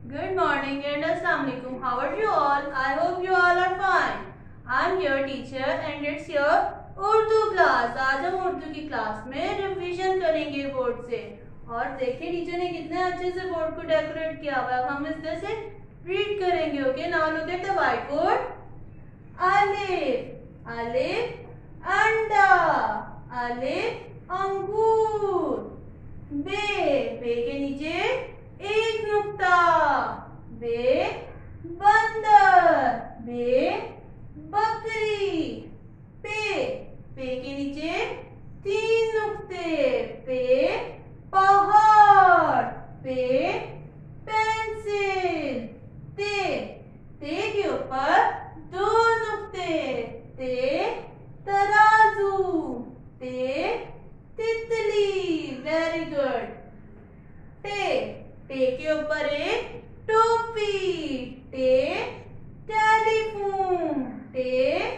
Good morning and Assalamualaikum. How are you all? I hope you all are fine. I'm your teacher and it's your Urdu class. आज हम उर्दू की class में revision करेंगे board से। और देखिए टीचर ने कितने अच्छे से बोर्ड को डेकोरेट किया हुआ है। अब हम इस तरह से रीड करेंगे। Okay, now look at the white board. अलिफ, अलिफ अंडा, अलिफ अंगूर। बे, बे के नीचे एक नुक्ता, बे बंदर, बे बकरी। पे, पे के नीचे तीन नुक्ते, पे पहाड़, पे पेंसिल। ते, ते के ऊपर दो नुक्ते, ते तराजू, ते तितली। Very good. टे, टे के ऊपर एक टोपी, टे टेलीफोन, टे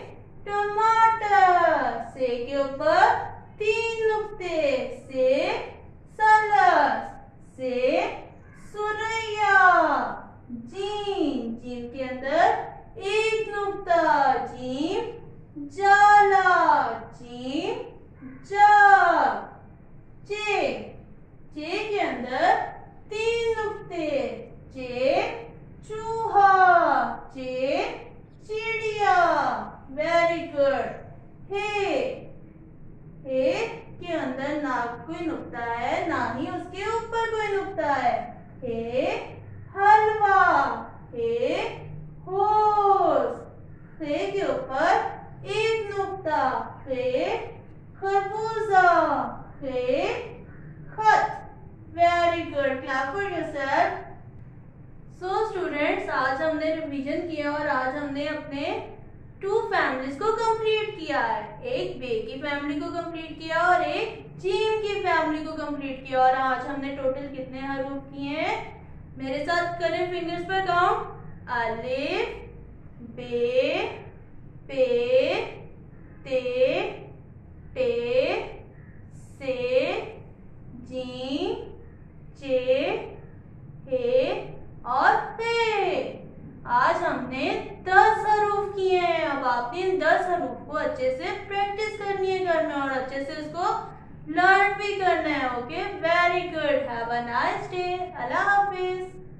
टमाटर। से के ऊपर तीन नुक्ते, से सलस, से सुरैया। जीम, जीम के अंदर एक नुक्ता, जीम जाला, जीम जाग। चे, चे के अंदर तीन नुक्ते, चे चूहा, चे चिड़िया। Very good. हे, हे के अंदर ना कोई नुक्ता है ना ही उसके ऊपर कोई नुक्ता है। हे हलवा, हे होस। हे के ऊपर एक नुक्ता, हे खरबूजा, हे खत। Very good, clap for yourself. So students, आज हमने रिवीजन किया और आज हमने अपने 2 फैमिलीज को कंप्लीट किया है। एक बे की फैमिली को कंप्लीट किया और एक जीम की फैमिली को कंप्लीट किया। और आज हमने टोटल कितने हरूफ किए हैं? मेरे साथ करें फिंगर्स पर काउंट। अलिफ, बे, पे, ते, टे, से, जीम, चे, हे और पे। आज हमने 10 हरूफ किए हैं। अब आपने इन 10 हरूफ को अच्छे से प्रैक्टिस करनी है घर में और अच्छे से इसको लर्न भी करना है। Okay, very good. Have a nice day. अल्लाह हाफिज।